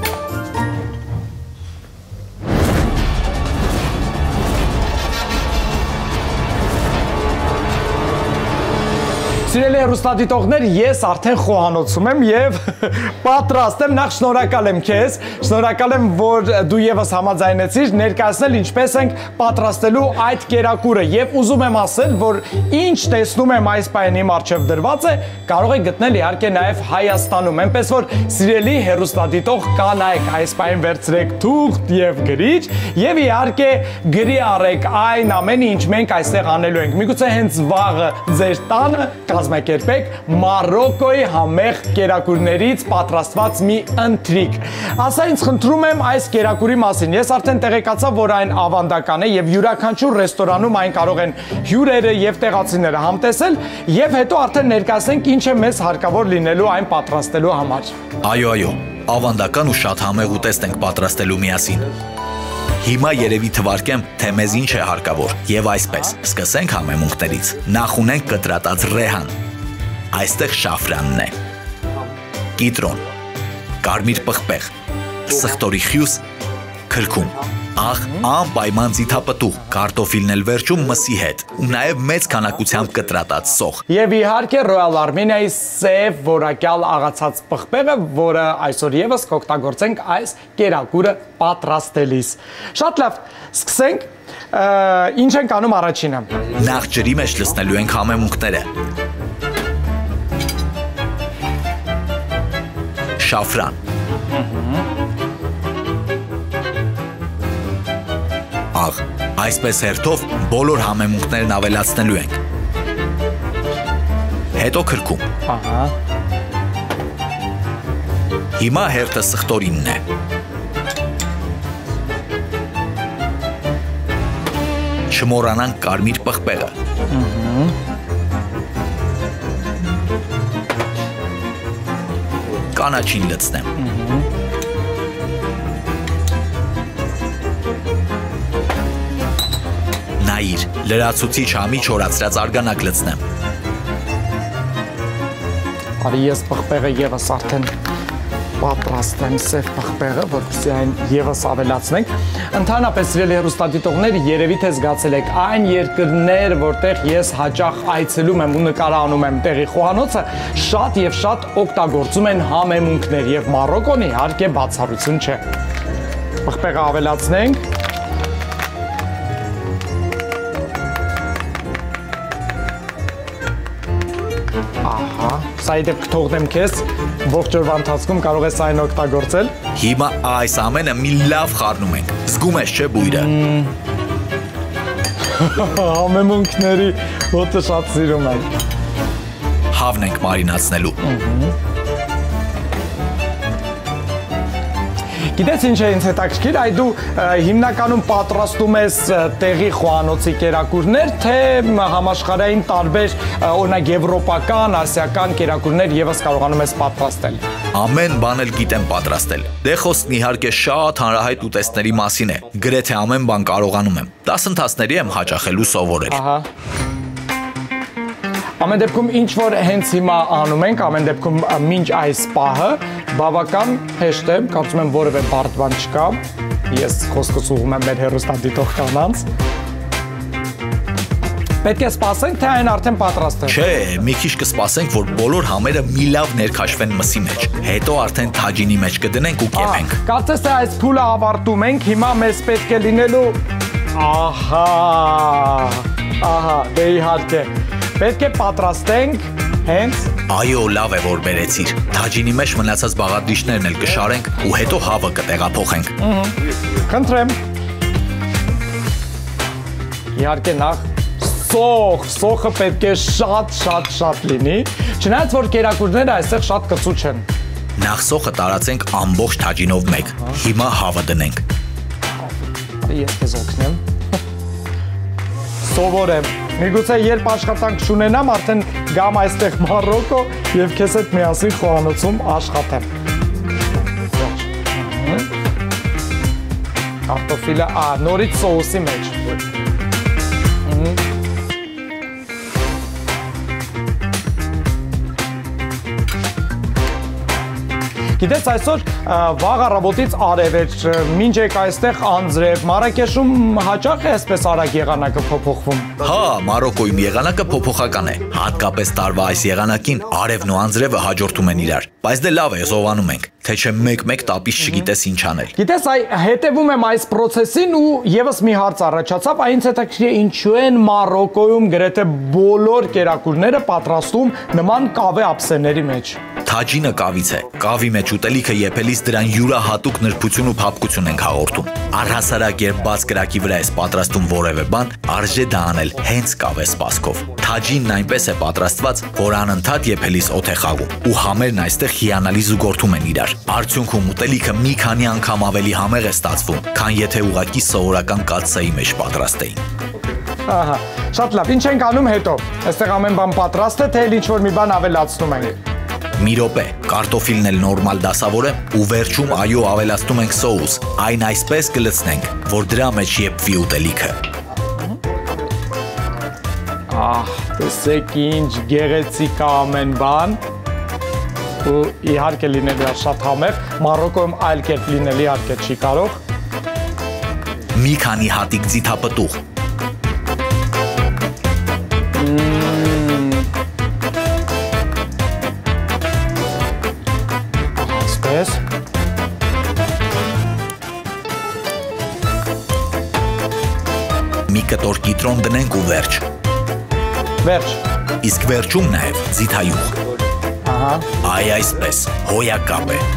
Սիրելի հեռուստադիտողներ, ես արդեն խոհանոցում եմ եւ պատրաստ եմ, նախ շնորհակալ եմ քեզ, շնորհակալ եմ, որ դու եւս համաձայնեցիր ներկայացնել ինչպես ենք պատրաստելու այդ կերակուրը եւ ուզում եմ ասել, որ ինչ տեսնում եմ այս պայանի մարչեւ դրված է, կարող եք գտնել իհարկե նաեւ Հայաստանում, այնպես որ սիրելի հեռուստադիտող կանայք այս պայն վերցրեք թուղթ եւ գրիչ եւ իհարկե գրի առեք այն ամենը, ինչ մենք այստեղ անելու ենք։ Միգուցե հենց վաղը ձեր տանը կազմակերպեք Մարոկոյի համեղ կերակուրներից պատրաստված մի ընթրիք։ Ասա ինձ խնդրում եմ այս կերակուրի մասին։ Ես արդեն տեղեկացա, որ այն ավանդական է եւ յուրաքանչյուր ռեստորանում այն կարող են հյուրերը եւ տեղացիները համտեսել եւ հետո արդեն ներկայացնենք ինչ է մեզ հարկավոր լինելու այն պատրաստելու համար։ Այո, ավանդական ու շատ համեղ ուտեստ ենք պատրաստելու միասին։ Հիմա երևի թվարկեմ, թե մեզ ինչ է հարկավոր, եւ այսպես, սկսենք համեմունքներից։ Նախ ունենք կտրատած ռեհան, այստեղ շաֆրանն է, կիտրոն, կարմիր պղպեղ, սխտորի խյուս, քրքում, աղ, անպայման ձիթապտուղ, կարտոֆիլն էլ վերջում մսի հետ, ու նաև մեծ քանակությամբ կտրատած սոխ։ Եվ իհարկե Royal Armenia-ի սև որակյալ աղացած պղպեղը, որը այսօր եւս կօգտագործենք այս կերակուրը պատրաստելիս։ Շատ լավ, սկսենք։ Ինչ ենք անում առաջինը։ Նախ ջրի մեջ լցնելու ենք համեմունքները։ Շաֆրան։ Աղ, այսպես հերթով բոլոր համեմունքներն ավելացնելու ենք։ Հետո քրքում։ Ահա։ Հիմա հերթը սխտորինն է։ Չմոռանանք կարմիր պղպեղը։ Կանաչին լցնեմ։ Նայիր, լրացուցիչ համի չորացրած արգանակ լցնեմ։ Արի ես պղպեղը եւս արդեն պատրաստեմ սև պղպեղը, որպեսզի այն եւս ավելացնենք։ Ընդհանրապես սիրելի հեռուստադիտողներ, երևի թե զգացել եք այն երկրներ, որտեղ ես հաճախ այցելում եմ ու նկարահանում եմ տեղի խոհանոցը, շատ եւ շատ օգտագործում են համեմունքներ եւ Մարոկոն իհարկե բացառություն չէ։ Պղպեղը ավելացնենք։ Ահա, սա իդեպ կթողնեմ քեզ, ողջ օրվա ընթացքում կարող ես այն օգտագործել։ Հիմա այս ամենը մի լավ խառնում ենք։ Զգում ես չէ բույրը։ Համեմունքների հոտը շատ սիրում եմ։ Հավն ենք մարինացնելու։ Գիտես ինչ է ինձ հետաքրքիր, այ դու հիմնականում պատրաստում ես տեղի խոհանոցի կերակուրներ, թե համաշխարհային տարբեր, օրինակ եվրոպական, ասիական կերակուրներ եւս կարողանում ես պատրաստել։ Ամեն բան էլ գիտեմ պատրաստել։ Դե խոսքն իհարկե շատ հանրահայտ ուտեստների մասին է։ Գրեթե ամեն բան կարողանում եմ։ Դասընթացների եմ հաճախելու սովորել։ Ահա։ Ամեն դեպքում ինչ որ հենց հիմա անում ենք, ամեն դեպքում մինչ այս պահը բավական հեշտ է, կարծում եմ որևէ բարդ բան չկա։ Ես խոսքս ուղղում եմ մեր հեռուստադիտող կանանց։ Պետք է սպասենք, թե այն արդեն պատրաստ է։ Չէ, մի քիչ կսպասենք, որ բոլոր համերը մի լավ ներքաշվեն մսի մեջ։ Հետո արդեն թաջինի մեջ կդնենք ու կեպենք։ Կարծես թե այս փուլը ավարտում ենք, հիմա մեզ պետք է լինելու ահա, դե իհարկե։ Պետք է պատրաստենք հենց։ Այո, լավ է որ բերեցիր։ Թաջինի մեջ մնացած բաղադրիչներն էլ կշարենք ու հետո հավը կտեղափոխենք։ Խնդրեմ։ Իհարկե նախ սոխը պետք է շատ լինի, չնայած որ կերակուրները այստեղ շատ կծու չեն։ Նախ սոխը տարածենք ամբողջ թաջինով մեկ, հիմա հավը դնենք։ Ես քեզ օգնեմ։ Սովորեմ։ Միգուցե երբ աշխատանք չունենամ, արդեն գամ այստեղ Մարոկո եւ քեզ հետ միասին խոհանոցում աշխատեմ։ Կարտոֆիլը, նորից սոուսի մեջ։ Գիտես, այսօր վաղ առավոտից արև էր, մինչ եք այստեղ անձրև, Մարաքեշում հաճախ է այսպես արագ եղանակը փոփոխվում։ Հա, Մարոկոյում եղանակը փոփոխական է, հատկապես տարվա այս եղանակին արևն ու անձրևը հաջորդում են իրար, բայց դե լավ է, զովանում ենք, թե չէ մեկ տապից չգիտես ինչ անել։ Գիտես, հետևում եմ այս պրոցեսին ու եւս մի հարց առաջացավ, այնց հետաքրքիր է ինչու են Մարոկոյում գրեթե բոլոր կերակուրները պատրաստում նման կավե ափսեների մեջ։ Թաջինը կավից է, կավի մեջ ուտելիքը եփելիս դրան յուրահատուկ նրբություն ու փափկություն ենք հաղորդում։ Առհասարակ երբ բաց կրակի վրա ես պատրաստում որևէ բան, արժե դա անել հենց կավե սպասքով։ Թաջինն այնպես է պատրաստված, որ անընդհատ եփելիս օդ է խաղում, ու համերն այստեղ հիանալի զուգորդում են իրար։ Արդյունքում ուտելիքը մի քանի անգամ ավելի համեղ է ստացվում, քան եթե ուղղակի սովորական կաթսայի մեջ պատրաստեին։ Ահա, շատ լավ, ինչ ենք անում հետո։ Այստեղ ամեն բան պատրաստ է, թե ինչ որ մի բան ավելացնում ենք։ Մի րոպե, կարտոֆիլն էլ նորմալ դասավորեմ ու վերջում այո ավելացնում ենք սոուս, այն այսպես կլցնենք, որ դրա մեջ եփվի ուտելիքը։ Տեսեք ինչ գեղեցիկ է ամեն բան։ Ու իհարկե լինելու է շատ համեղ, Մարոկոյում այլ կերպ լինել իհարկե չի կարող։ Մի քանի հատիկ ձիթապտուղ։ Մի կտոր կիտրոն դնենք ու վերջ։ Վերջ։ Իսկ վերջում նաև ձիթայուղ։ Ահա։ Այ այսպես, հոյակապ է։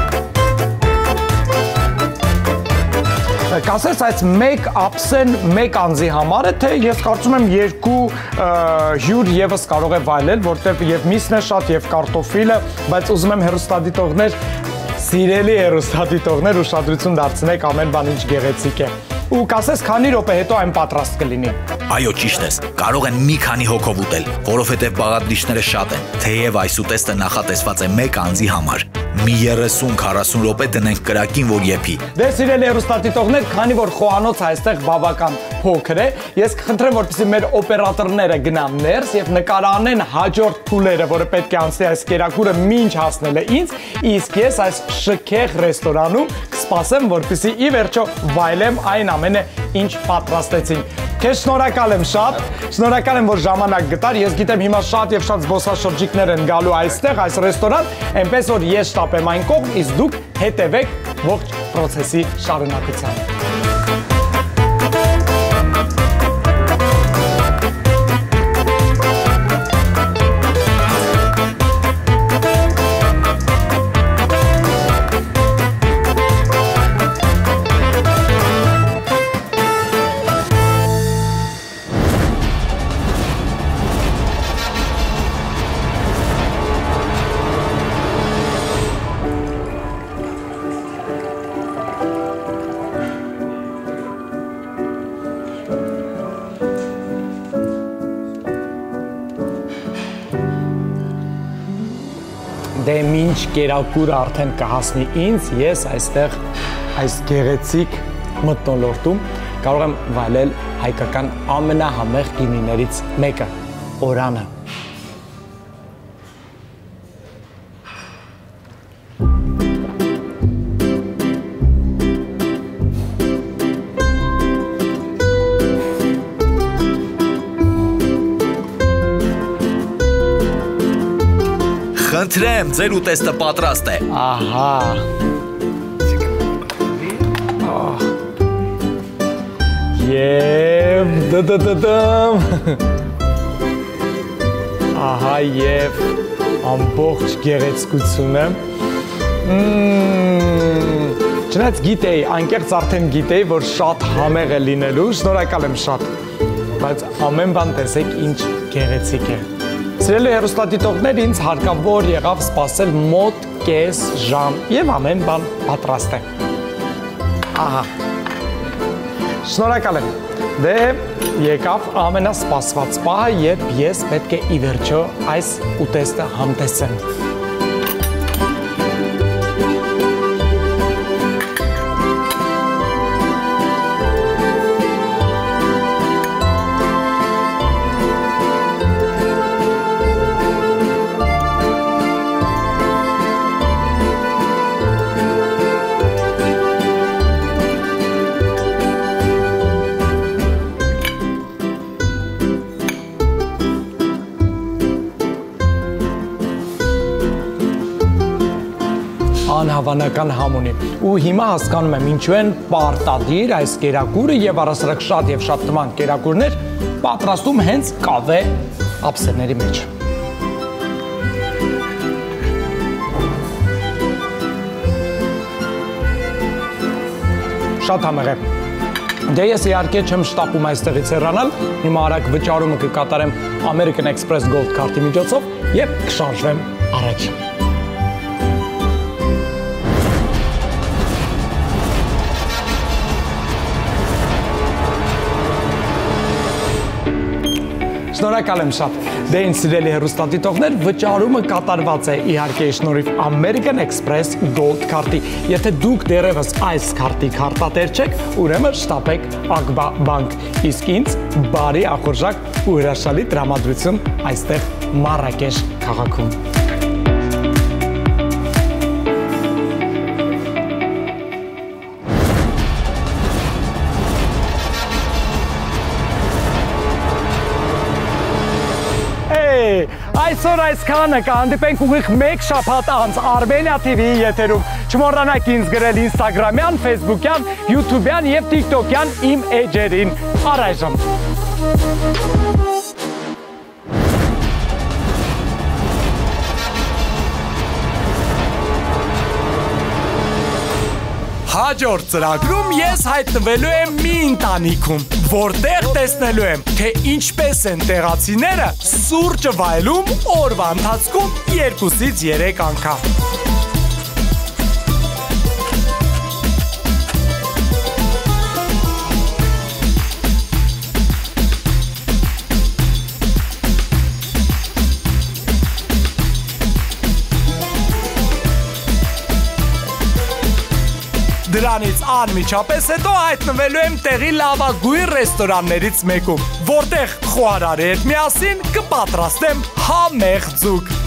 Կասես այս մեկ ափսեն մեկ անձի համար է, թե ես կարծում եմ երկու հյուր եւս կարող է վայելել, որտեղ եւ միսն է շատ եւ կարտոֆիլը, բայց ուզում եմ հեռուստադիտողներ, սիրելի հեռուստադիտողներ ուշադրություն դարձնեք ամեն բան ինչ գեղեցիկ է։ Ու կասես քանի րոպե հետո այն պատրաստ կլինի։ Այո, ճիշտ ես, կարող են մի քանի հոգով ուտել, որովհետև բաղադրիչները շատ են, թեև այս ուտեստը նախատեսված է մեկ անձի համար։ Մի 30-40 րոպե դնենք կրակին, որ եփի։ Դե սիրելի հեռուստադիտողներ, քանի որ խոհանոցը այստեղ բավական փոքր է, ես կխնդրեմ, որպեսզի մեր օպերատորները գնան ներս եւ նկարանեն հաջորդ փուլերը, որը պետք է անցնի այս կերակուրը մինչ հասնելը ինձ, իսկ ես այս շքեղ ռեստորանում կսպասեմ, որպեսզի ի վերջո վայելեմ այն ամենը, ինչ պատրաստեցինք։ Քեզ շնորհակալ եմ շատ, շնորհակալ եմ, որ ժամանակ գտար, ես գիտեմ հիմա շատ եւ շատ զբոսաշրջիկներ են գալու այստեղ, այս ռեստորան, այնպես որ ես շտապեմ այն կողմ, իսկ դուք հետևեք ողջ process-ի շարունակությանը։ Դե մինչ կերակուրը արդեն կհասնի ինձ, ես այստեղ այս գեղեցիկ մթնոլորտում կարող եմ վայելել հայկական ամենահամեղ գինիներից մեկը՝ օրանը։ Խնդրեմ, ձեր ուտեստը պատրաստ է։ Ահա։ Եվ դդդդմ։ Ահա եւ ամբողջ գեղեցկությունը։ Չնայած գիտեի, անկեղծ արդեն գիտեի, որ շատ համեղ է լինելու, շնորհակալ եմ շատ։ Բայց ամեն բան տեսեք ինչ գեղեցիկ է։ Սիրելի հեռուստադիտողներ, ինձ հարկավոր եղավ սպասել մոտ կես ժամ եւ ամեն բան պատրաստ է։ Ահա։ Շնորհակալ եմ։ Դե եկավ ամենասպասված պահը, երբ ես պետք է ի վերջո այս ուտեստը համտեսեմ։ Անհավանական համ ունի։ Ու հիմա հասկանում եմ ինչու են պարտադիր այս կերակուրը եւ առասարակ շատ եւ շատ նման կերակուրներ պատրաստում հենց կավե ափսեների մեջ։ Շատ համեղ է։ Դե ես իհարկե չեմ շտապում այստեղից հեռանալ, հիմա արագ վճարումը կկատարեմ American Express Gold քարտի միջոցով եւ կշարժվեմ առաջ։ Շնորհակալ եմ շատ։ Դե ինձ սիրելի հեռուստադիտողներ, վճարումը կատարված է իհարկե շնորհիվ American Express Gold քարտի։ Եթե դուք դեռևս այս քարտի քարտատեր չեք, ուրեմն շտապեք Ակբա բանկ։ Իսկ ինձ բարի ախորժակ ու հրաշալի տրամադրություն այստեղ Մարրաքեշ քաղաքում։ Այսօր այսքանը կհանդիպենք ուղիղ մեկ շաբաթ անց Armenia TV-ի եթերում։ Չմոռանաք ինձ գրել Instagram-յան, Facebook-յան, YouTube-յան եւ TikTok-յան իմ էջերին։ Առայժմ։ Հաջորդ ծրագրում ես հայտնվելու եմ մի ընտանիքում, որտեղ տեսնելու եմ, թե ինչպես են տեղացիները սուրճը վայելում օրվա ընթացքում 2-ից 3 անգամ։ Դրանից անմիջապես հետո հայտնվելու եմ տեղի լավագույն ռեստորաններից մեկում, որտեղ խոհարարի հետ միասին կպատրաստեմ համեղ ձուկ։